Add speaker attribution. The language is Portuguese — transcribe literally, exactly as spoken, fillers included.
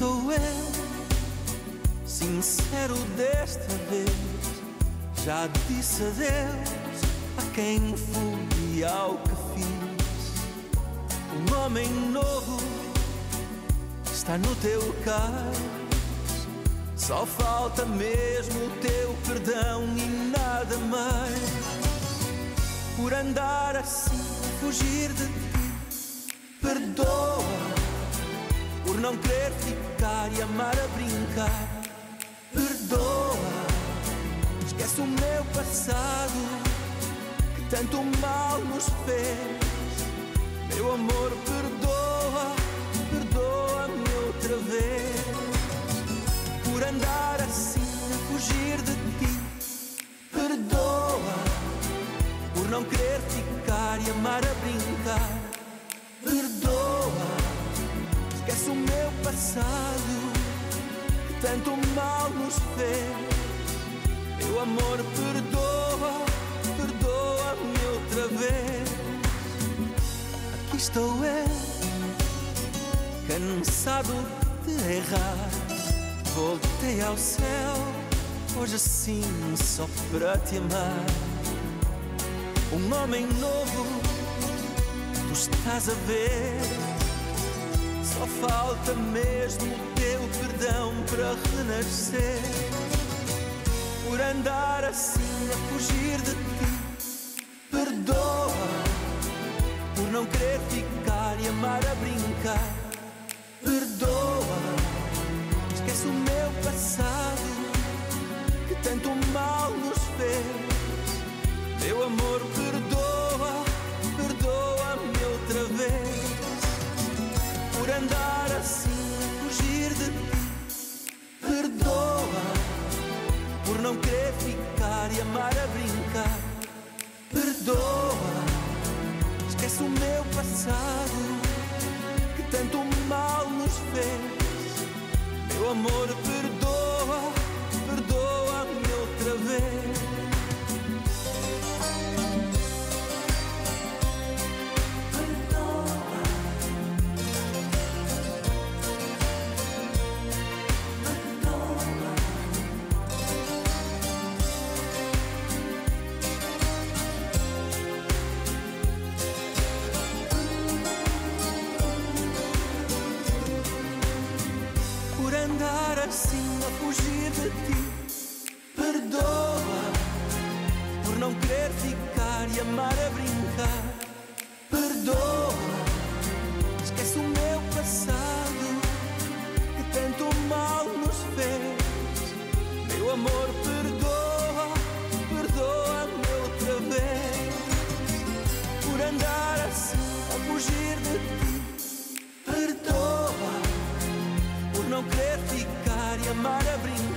Speaker 1: estou eu, sincero desta vez. Já disse adeus a quem fui e ao que fiz. Um homem novo está no teu cais. Só falta mesmo o teu perdão e nada mais. Por andar assim, fugir de ti, perdoa. Por não querer ficar e amar a brincar, perdoa. Esquece o meu passado, que tanto mal nos fez. Meu amor, perdoa, perdoa-me outra vez. Por andar assim, a fugir de ti, perdoa. Por não querer ficar e amar a brincar, perdoa. Esquece o meu passado, que tanto mal nos fez. Meu amor, perdoa, perdoa-me outra vez. Aqui estou eu, cansado de errar. Voltei ao céu, hoje assim só para te amar. Um homem novo, tu estás a ver. Só falta mesmo o teu perdão para renascer. Por andar assim, a fugir de ti, perdoa. Por não querer ficar e amar a brincar, perdoa. Esquece o meu passado, que tanto mal nos fez. Meu amor, perdoa, perdoa-me outra vez. Por andar assim, a fugir de ti, perdoa. Por não querer ficar e amar a brincar, perdoa. Esquece o meu passado, que tanto mal nos fez. Meu amor, perdoa, perdoa-me outra vez. Andar assim, a fugir de ti, perdoa. Por não querer ficar e amar a brincar, perdoa. Esquece o meu passado, que tanto mal nos fez. Meu amor, perdoa, perdoa-me outra vez. Por andar assim, a fugir de ti, perdoa. Por não querer ficar e amar a brincar,